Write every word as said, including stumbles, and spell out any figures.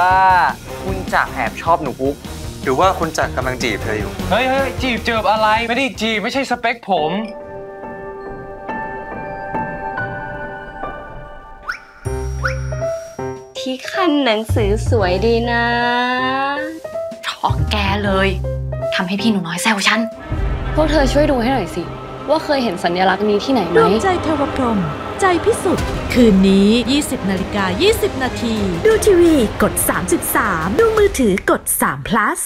ว่าคุณจักรแอบชอบหนูปุ๊กหรือว่าคุณจักรกำลังจีบเธออยู่เฮ้ยเฮ้ยจีบเจิบอะไรไม่ได้จีบไม่ใช่สเปคผมที่ขั้นหนังสือสวยดีนะของแกเลยทำให้พี่หนูน้อยแซวฉันพวกเธอช่วยดูให้หน่อยสิว่าเคยเห็นสัญลักษณ์นี้ที่ไหนไหมดวงใจเทวพรหมใจพิสุทธิ์คืนนี้ ยี่สิบนาฬิกายี่สิบนาทีดูทีวีกด สามจุดสาม ดูมือถือกด สาม พลัส